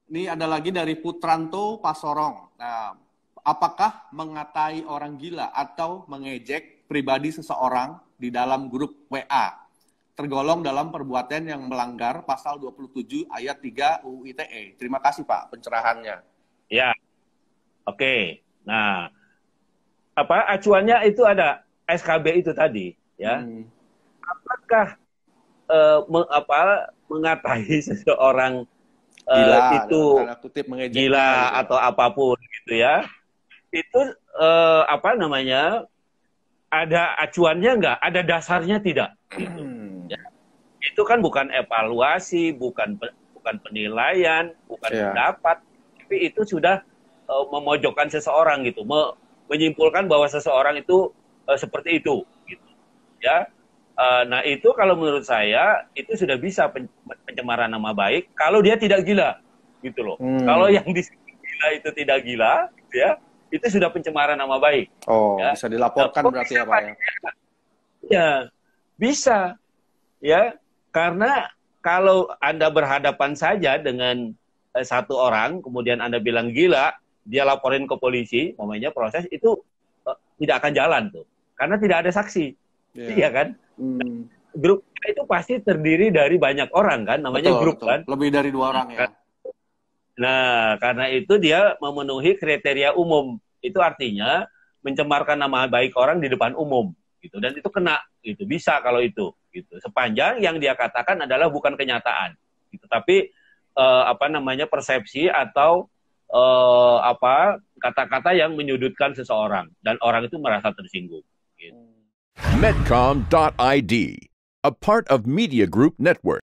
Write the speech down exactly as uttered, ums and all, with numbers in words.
Ini ada lagi dari Putranto Pasorong. Nah, apakah mengatai orang gila atau mengejek pribadi seseorang di dalam grup W A tergolong dalam perbuatan yang melanggar pasal dua puluh tujuh ayat tiga U U I T E? Terima kasih Pak pencerahannya. Ya, oke. Okay. Nah, apa acuannya itu ada S K B itu tadi, ya. Hmm. Apakah uh, meng, apa mengatai seseorang gila, uh, itu gila gitu, atau apapun gitu ya? Itu uh, apa namanya? Ada acuannya nggak? Ada dasarnya tidak? Gitu. Ya. Itu kan bukan evaluasi, bukan bukan penilaian, bukan yeah. pendapat, tapi itu sudah uh, memojokkan seseorang gitu, me menyimpulkan bahwa seseorang itu uh, seperti itu, gitu. Ya. Uh, nah itu kalau menurut saya itu sudah bisa pen pencemaran nama baik kalau dia tidak gila, gitu loh. Hmm. Kalau yang disebut gila itu tidak gila, gitu ya. Itu sudah pencemaran nama baik. Oh, ya. bisa dilaporkan nah, berarti ya Pak ya? Ya, bisa. Ya, karena kalau Anda berhadapan saja dengan eh, satu orang, kemudian Anda bilang gila, dia laporin ke polisi, namanya proses itu eh, tidak akan jalan tuh. Karena tidak ada saksi. Yeah. Iya kan? Hmm. Grup itu pasti terdiri dari banyak orang kan, namanya betul, grup betul. Kan. Lebih dari dua orang ya. Nah, karena itu dia memenuhi kriteria umum. Itu artinya mencemarkan nama baik orang di depan umum, gitu. Dan itu kena, gitu. Bisa kalau itu, gitu. Sepanjang yang dia katakan adalah bukan kenyataan, gitu. Tapi eh, apa namanya persepsi atau eh, apa kata-kata yang menyudutkan seseorang dan orang itu merasa tersinggung. Gitu. Medcom dot I D, a part of Media Group Network.